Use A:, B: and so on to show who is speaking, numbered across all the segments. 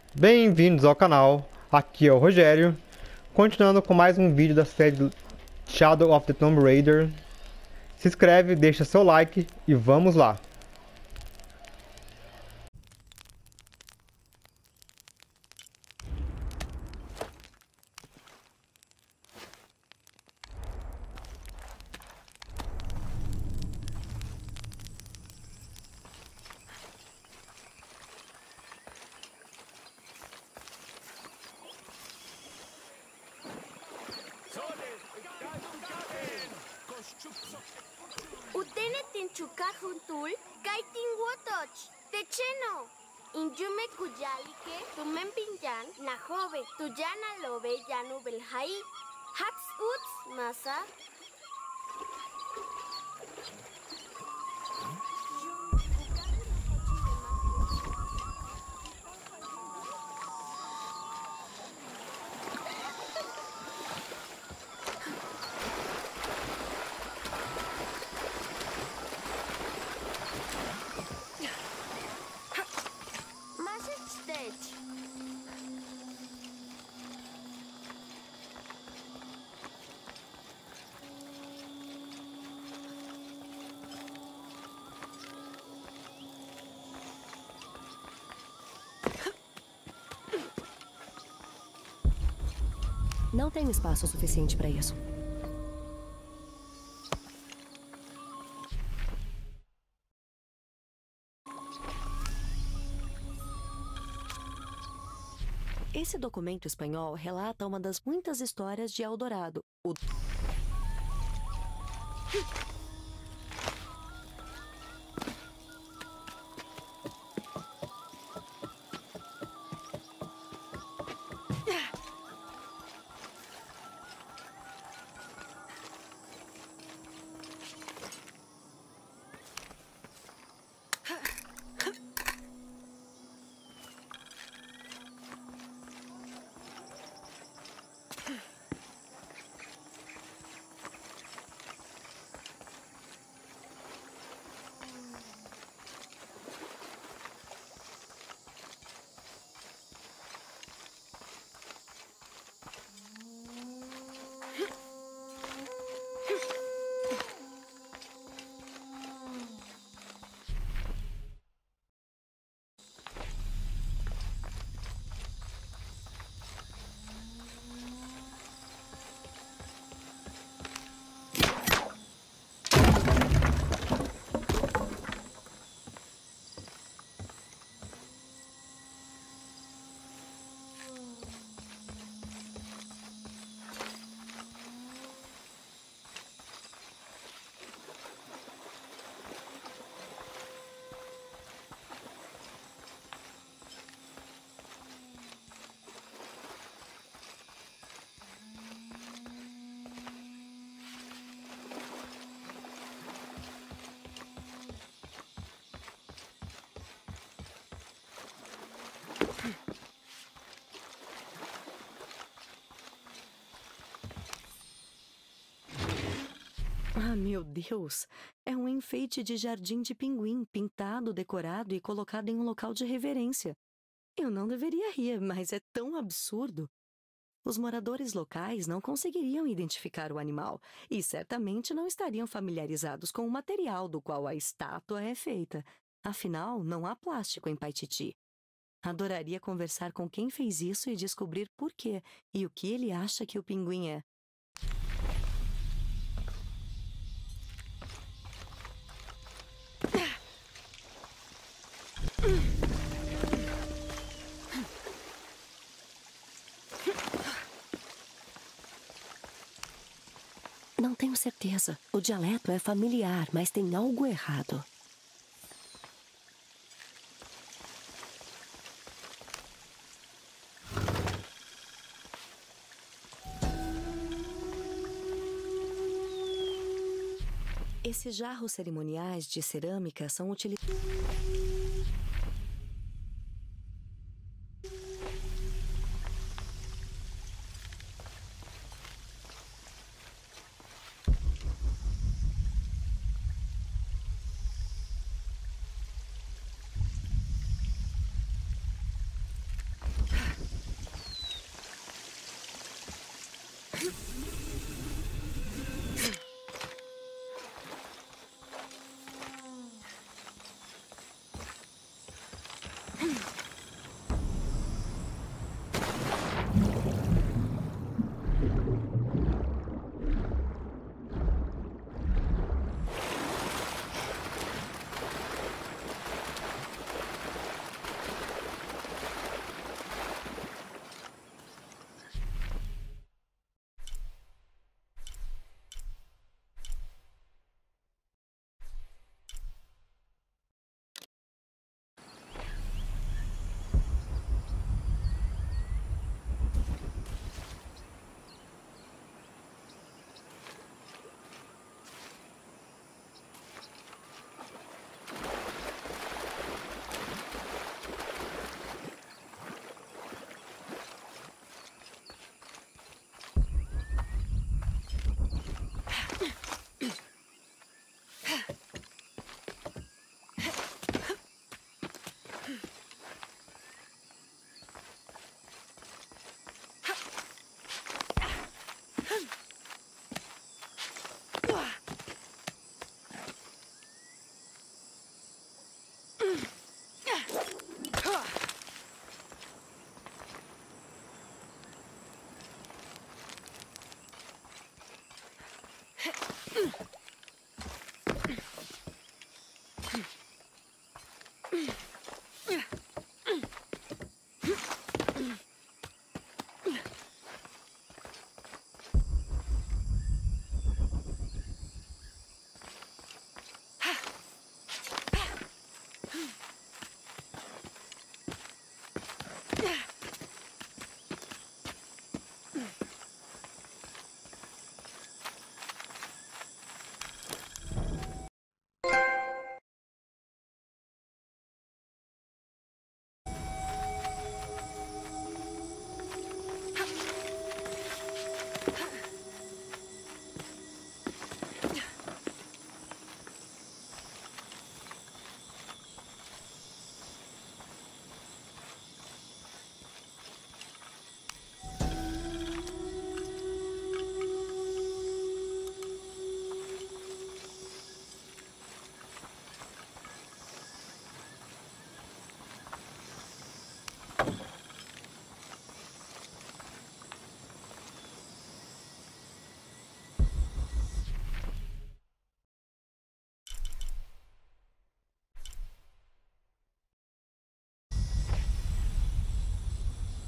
A: Bem-vindos ao canal, aqui é o Rogério, continuando com mais um vídeo da série Shadow of the Tomb Raider. Se inscreve, deixa seu like e vamos lá!
B: Utene tinchukajuntul, kaitin wotoch, techeno. Inyume kuyalike, tumempinyan, najove, tuyana lobe yanu belhai. Hats uts, masa.
C: Não tenho espaço suficiente para isso. Esse documento espanhol relata uma das muitas histórias de Eldorado. Ah, meu Deus! É um enfeite de jardim de pinguim, pintado, decorado e colocado em um local de reverência. Eu não deveria rir, mas é tão absurdo. Os moradores locais não conseguiriam identificar o animal e certamente não estariam familiarizados com o material do qual a estátua é feita. Afinal, não há plástico em Paititi. Adoraria conversar com quem fez isso e descobrir por quê e o que ele acha que o pinguim é. Não tenho certeza. O dialeto é familiar, mas tem algo errado. Esses jarros cerimoniais de cerâmica são utilizados.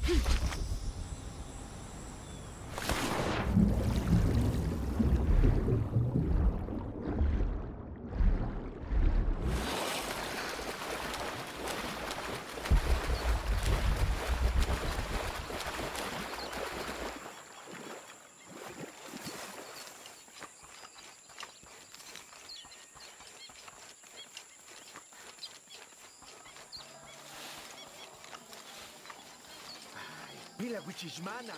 D: Bila Wichishmana.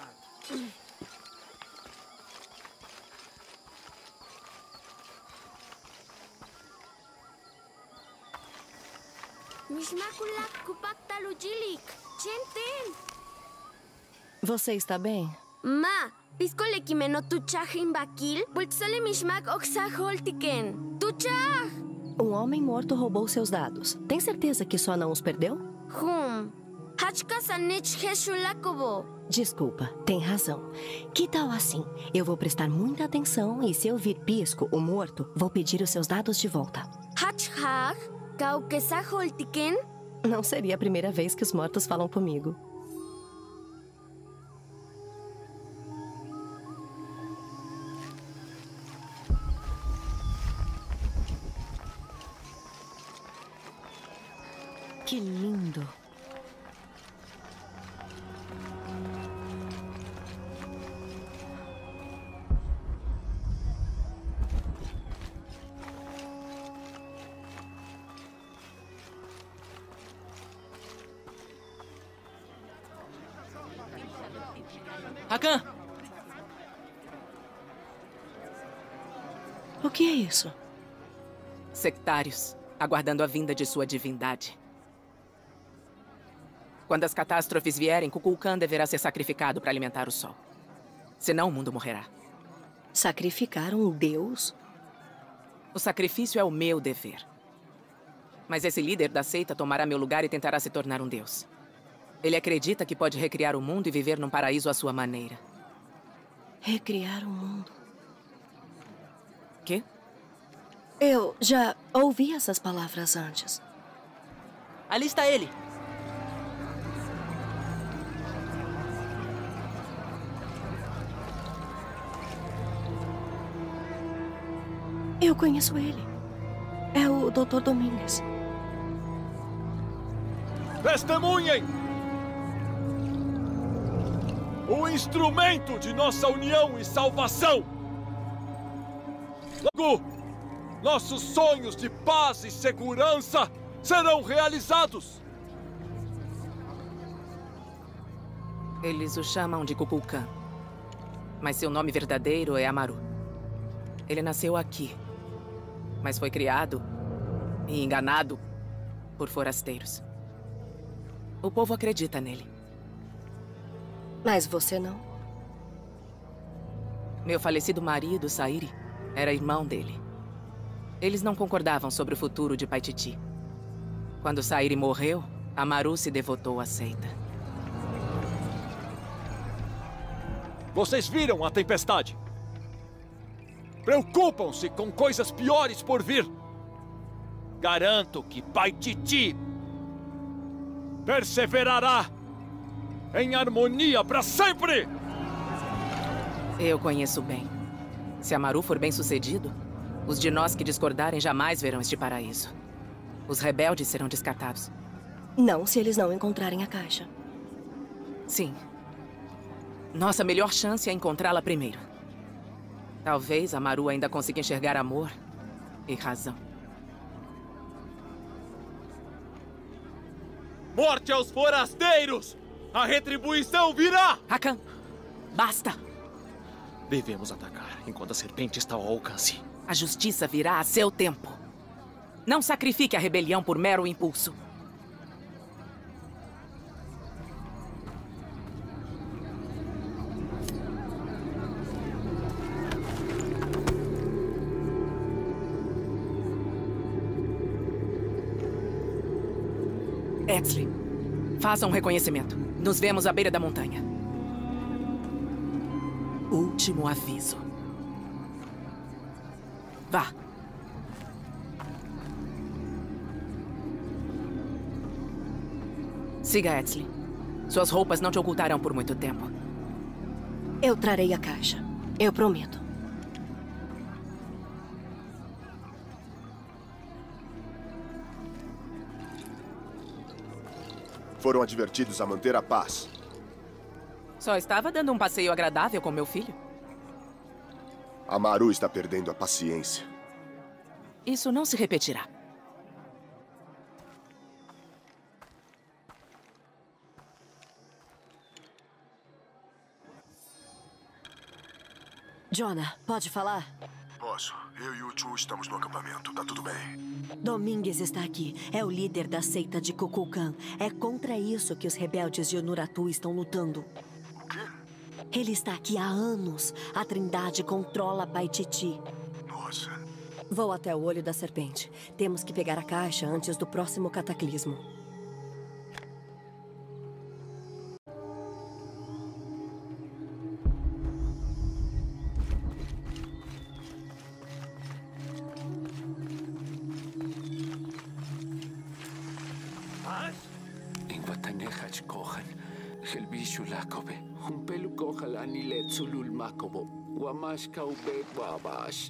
B: Mishmakulak kupak talujilik. Chenten.
C: Você está bem?
B: Ma, piscole kimeno tuchaj imbakil, pultsole mishmak oxaholtiken. Tuchaj!
C: Um homem morto roubou seus dados. Tem certeza que só não os perdeu?
B: Hachka sanich heshulakobo.
C: Desculpa, tem razão. Que tal assim? Eu vou prestar muita atenção e se eu vir Pisco, o morto, vou pedir os seus dados de volta.
B: Hachhag, kaukesaholtiken.
C: Não seria a primeira vez que os mortos falam comigo. Que lindo!
E: Hakan!
C: O que é isso?
E: Sectários, aguardando a vinda de sua divindade. Quando as catástrofes vierem, Kukulkan deverá ser sacrificado para alimentar o sol. Senão o mundo morrerá.
C: Sacrificar um deus?
E: O sacrifício é o meu dever. Mas esse líder da seita tomará meu lugar e tentará se tornar um deus. Ele acredita que pode recriar o mundo e viver num paraíso à sua maneira.
C: Recriar o mundo.
E: Quê?
C: Eu já ouvi essas palavras antes.
E: Ali está ele!
C: Eu conheço ele. É o Dr. Domingues.
F: Testemunhem! O instrumento de nossa união e salvação! Logo, nossos sonhos de paz e segurança serão realizados!
E: Eles o chamam de Kukulkan. Mas seu nome verdadeiro é Amaru. Ele nasceu aqui, mas foi criado e enganado por forasteiros. O povo acredita nele.
C: Mas você não?
E: Meu falecido marido, Sairi, era irmão dele. Eles não concordavam sobre o futuro de Paititi. Quando Sairi morreu, Amaru se devotou à seita.
F: Vocês viram a tempestade? Preocupam-se com coisas piores por vir. Garanto que Paititi perseverará em harmonia para sempre!
E: Eu conheço bem. Se Amaru for bem-sucedido, os de nós que discordarem jamais verão este paraíso. Os rebeldes serão descartados.
C: Não, se eles não encontrarem a caixa.
E: Sim. Nossa melhor chance é encontrá-la primeiro. Talvez Amaru ainda consiga enxergar amor e razão.
F: Morte aos forasteiros! A retribuição virá!
E: Hakan, basta!
G: Devemos atacar enquanto a serpente está ao alcance.
E: A justiça virá a seu tempo. Não sacrifique a rebelião por mero impulso. Exley, faça um reconhecimento. Nos vemos à beira da montanha. Último aviso. Vá. Siga Exley. Suas roupas não te ocultarão por muito tempo.
C: Eu trarei a caixa. Eu prometo.
H: Foram advertidos a manter a paz.
E: Só estava dando um passeio agradável com meu filho.
H: Amaru está perdendo a paciência.
E: Isso não se repetirá.
C: Jonah, pode falar?
H: Posso. Eu e o Chu estamos no acampamento. Tá tudo bem.
C: Domingues está aqui. É o líder da seita de Kukulkan. É contra isso que os rebeldes de Onuratu estão lutando.
H: O quê?
C: Ele está aqui há anos. A Trindade controla Paititi.
H: Nossa.
C: Vou até o olho da serpente. Temos que pegar a caixa antes do próximo cataclismo.
I: Lakobe, un pelu kohala ni letsulul makobo, wamash kaubet wabash.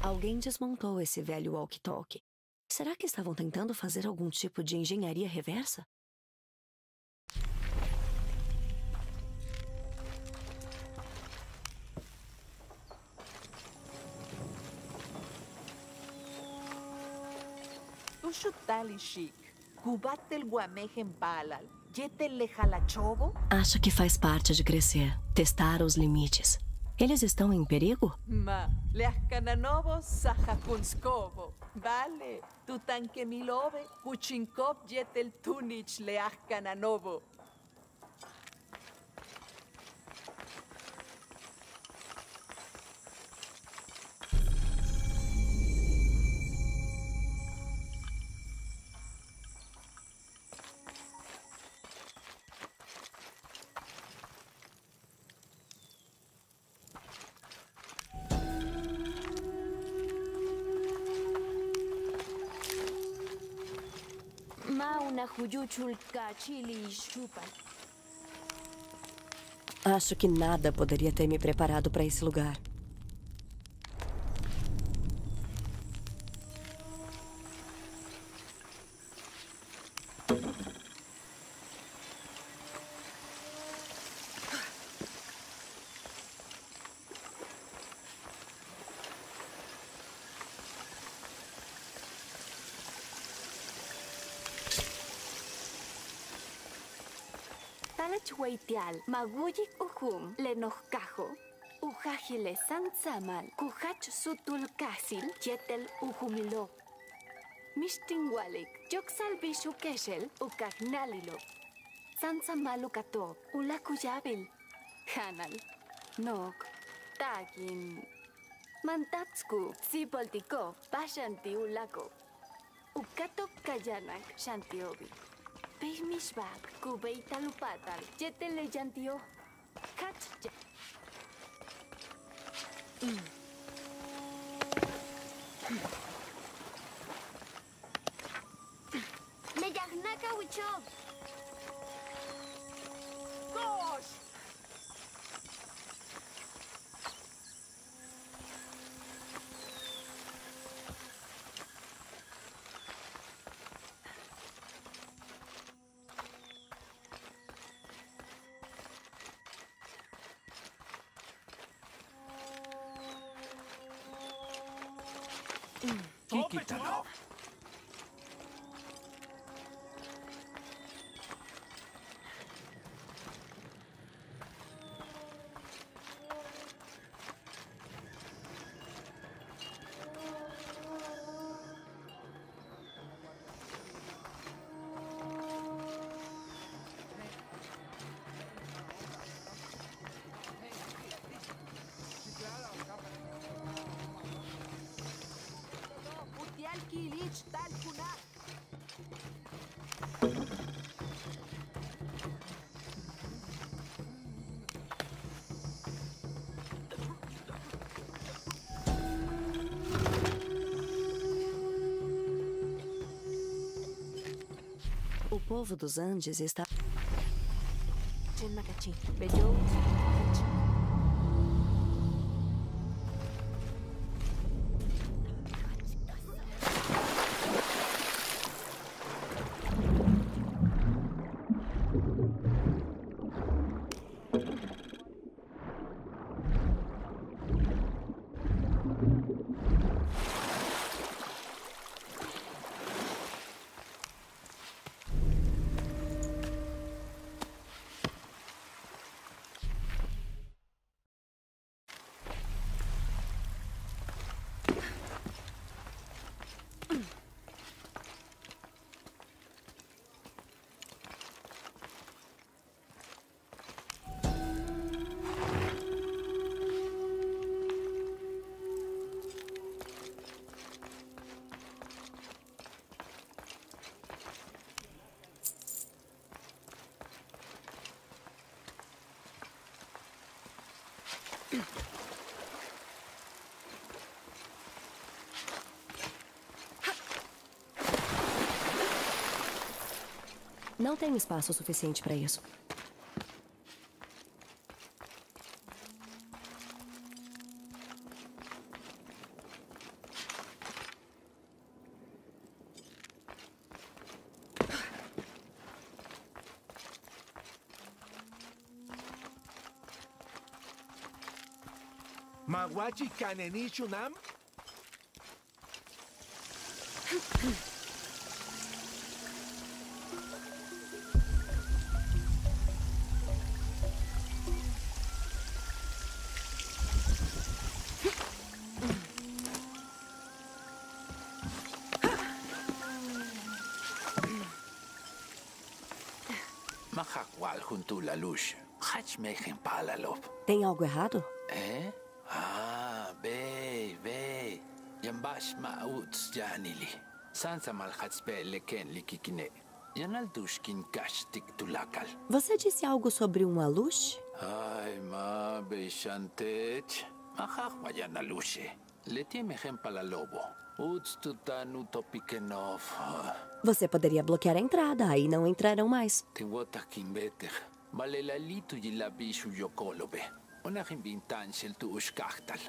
C: Alguém desmontou esse velho walkie-talkie. Será que estavam tentando fazer algum tipo de engenharia reversa?
J: Tushutali Kubatel guamejen palal. Yetel lejalachobo?
C: Acho que faz parte de crescer, testar os limites. Eles estão em perigo?
J: Ma, leascananobo sajakunskobo. Vale, tutanquemilove, kuchinkov yetel tunich leascananobo.
B: Mauna huyuchul kachili chupa.
C: Acho que nada poderia ter me preparado para esse lugar.
B: Talachuaitial, maguyik uhum, lenojcajo, ujajile sansamal, kujach sutul kasil, yetel uhumilo. Mishtinwalik, yoksal bishu keshel, ukagnalilo. Sansamalu kato, ulakuyabil. Hanal, nok, tagin. Mantatsku, sipoltiko, pashanti ulako. Ukatok kayanak, shantiobi. Peimishbak, kubei talupatal, jetele yantio, kach. Meyagnaka wichov.
J: Gosh!
D: Kikitanov.
J: Kilich talkuna.
C: O povo dos Andes está...
J: Chenmakachi, bello.
C: Não tenho espaço suficiente para isso.
D: Mawaji kaneni shunam?
I: Makakwal junto la luz. Hachmejen palalop.
C: Tem algo errado?
I: Eh? Ah, be. Yambash mauts janili. Sansa malhatspe leken likikine. Yanaldushkin kashtik tulakal.
C: Você disse algo sobre um aluche?
I: Ay, ma bechantech. Mahakwayan alushe. Letimehen palalobo. Uts tutan utopikenov.
C: Você poderia bloquear a entrada, aí não entrarão mais.
I: Tiwotakin beter. Malelalito yilabishu yokolobe. Una himbintanshel tu ushkachtal.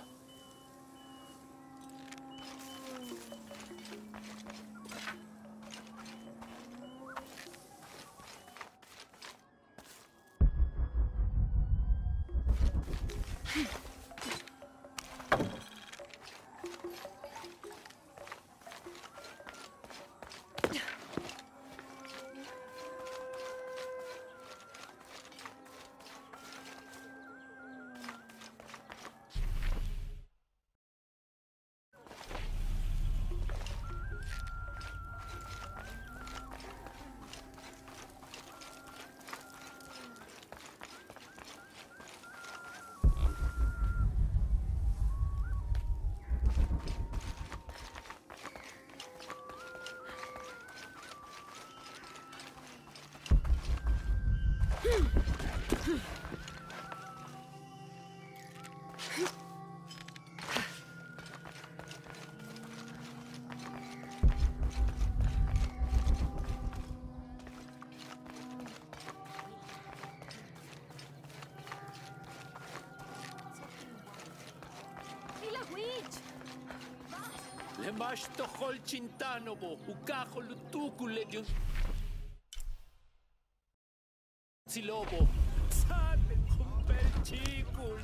I: Lemash tohol chintanobo, ukajo lutukule de un silobo. Sale con pelchicul.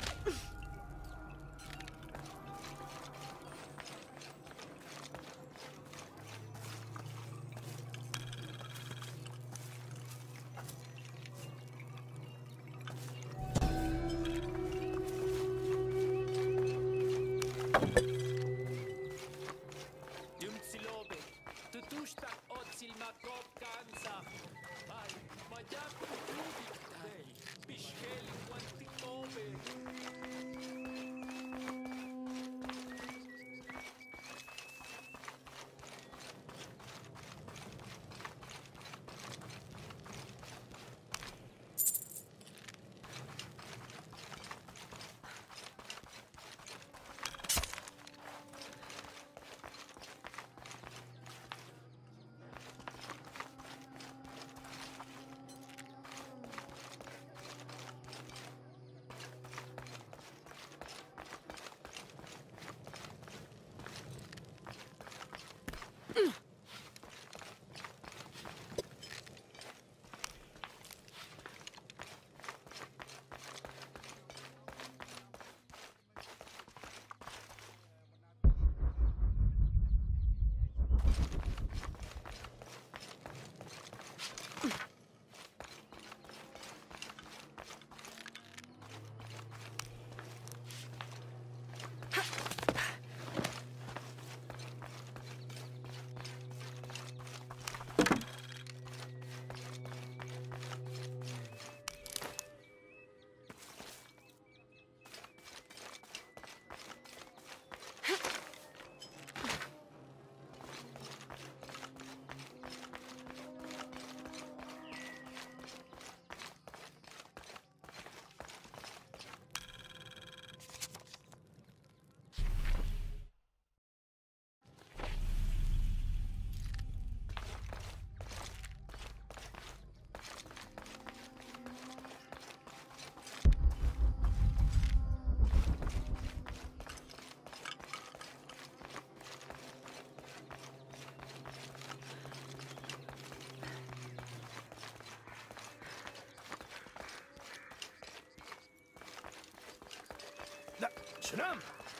D: Nam!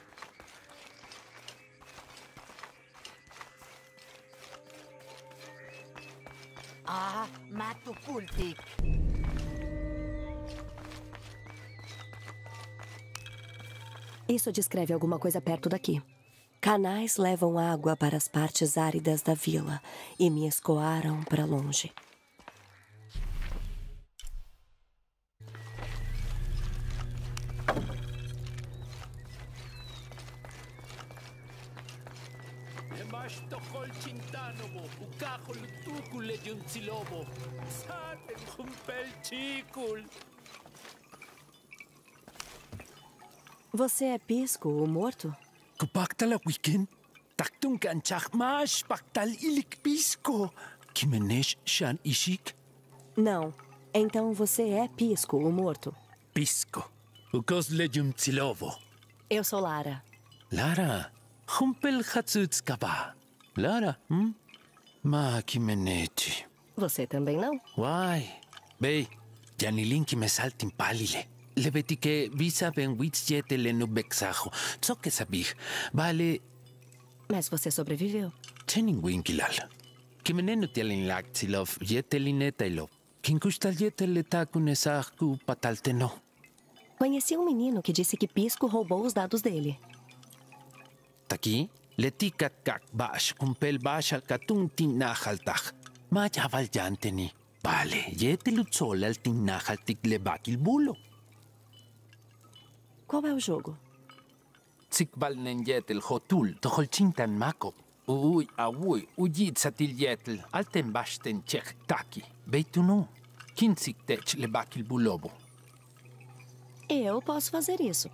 J: Ah, mato kultik.
C: Isso descreve alguma coisa perto daqui. Canais levam água para as partes áridas da vila e me escoaram para longe. Você é Pisco, o morto?
I: Kupaktal weekend. Taktung ganchak mas paktal ilik pisco. Kimenesh shan ishik.
C: Não. Então você é Pisco, o morto.
I: Pisco. Ukos lejum tsilovo.
C: Eu sou Lara.
I: Lara. Humpel hatsuts kaba. Lara, Ma kimenechi.
C: Você também não?
I: Why? Bey, janilin ki me saltin palile. Lebeti que visa ben witsjetele no bexajo. Tsoke sabih. Vale.
C: Mas você sobreviveu.
I: Cheninguin kilal. Kimeneno tielin lactilov, yetelinetailov. Kinkustal yeteletakunesarku patalteno.
C: Conheci um menino que disse que Pisco roubou os dados dele.
I: Taki, letikat kak bash kumpel bash al katun tinahaltach. Majaval yanteni. Vale, yetelutzol al tinahaltik lebakil bulo.
C: Qual é o jogo?
I: Tsikbal nenyetel hotul, toholchintan mako. Uy, awui, ujit satil yetel, alten bashten chek taki. Beituno, kinsik tech lebakil bulobo.
C: Eu posso fazer isso.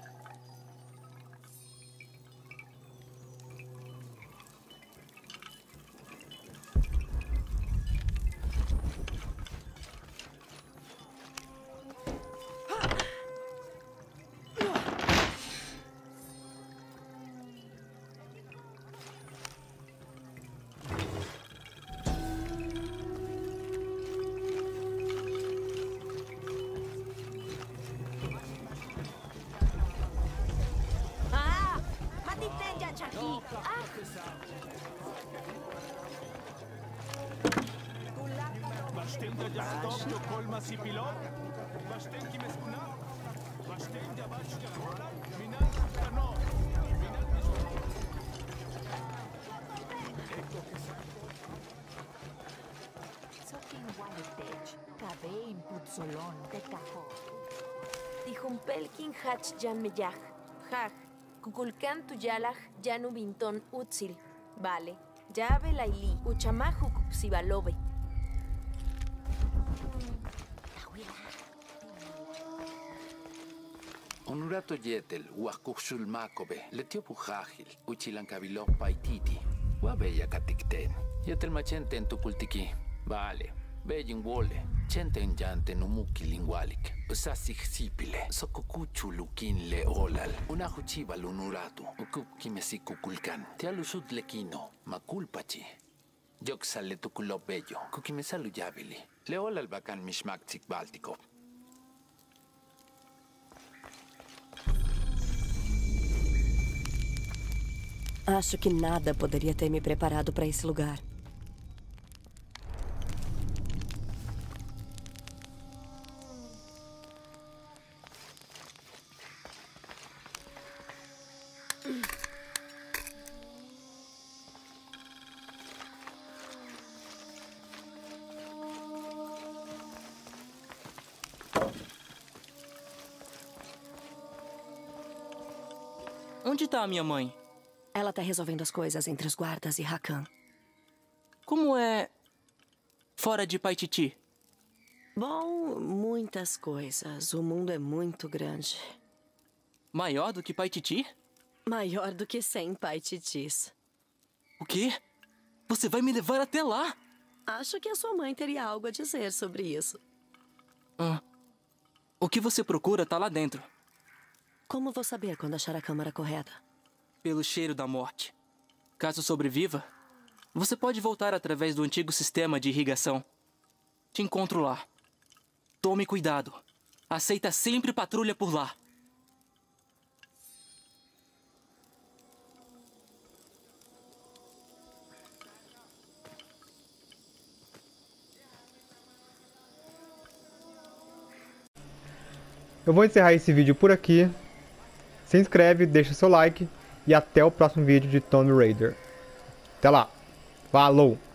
B: Tijumpelkin hach jan meyaj. Haj. Kukulkan tuyalaj janu binton utsil. Vale. Llave laili. Uchamaju kupsibalobe.
I: Onurato yetel, huacuxul macobe, letiopu jajil, uchilancabilo paititi, huabeya caticten, yetel machente en tucultiqui, vale, beyin wole, chenten yante numuki lingualic, sasixipile, sococuchu luquin le olal, una juchiva lunuratu, ukupkimesi cuculcan, tialusut lequino, maculpachi. Yoxale tuculo bello, kukimesalu yavili, le olal bacan mishmakzik báltico.
C: Acho que nada poderia ter me preparado para esse lugar.
K: Onde tá a minha mãe?
C: Ela tá resolvendo as coisas entre os guardas e Rakan.
K: Como é fora de Paititi?
C: Bom, muitas coisas. O mundo é muito grande.
K: Maior do que Paititi?
C: Maior do que 100 Paititis.
K: O quê? Você vai me levar até lá?
C: Acho que a sua mãe teria algo a dizer sobre isso.
K: O que você procura tá lá dentro.
C: Como vou saber quando achar a câmara correta?
K: Pelo cheiro da morte. Caso sobreviva, você pode voltar através do antigo sistema de irrigação. Te encontro lá. Tome cuidado. A seita sempre patrulha por lá.
A: Eu vou encerrar esse vídeo por aqui. Se inscreve, deixa seu like e até o próximo vídeo de Tomb Raider. Até lá. Falou!